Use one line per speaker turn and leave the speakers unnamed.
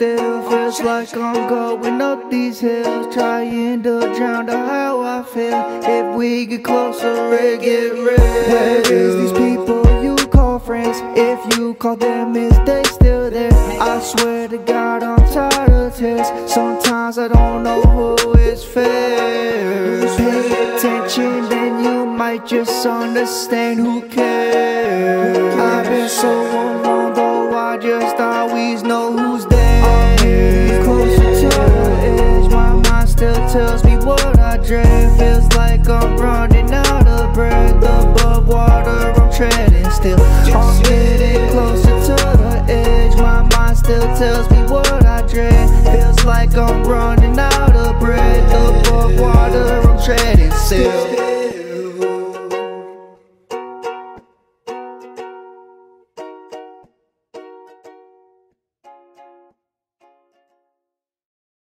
still. Feels like I'm going up these hills, trying to drown out how I feel. If we get closer, it get real. Where is these people you call friends? If you call them, is they still there? I swear to God I'm tired of tears. Sometimes I don't know who is fair. Pay attention, then you might just understand who cares. I've been so alone, though I just always know who's there. I'm closer to the edge, my mind still tells me what I dread. Feels like I'm running out of breath. Above water, I'm treading still. I'm getting closer to the edge, my mind still tells me what I dread. Feels like I'm running out of breath. Above water, I'm treading still.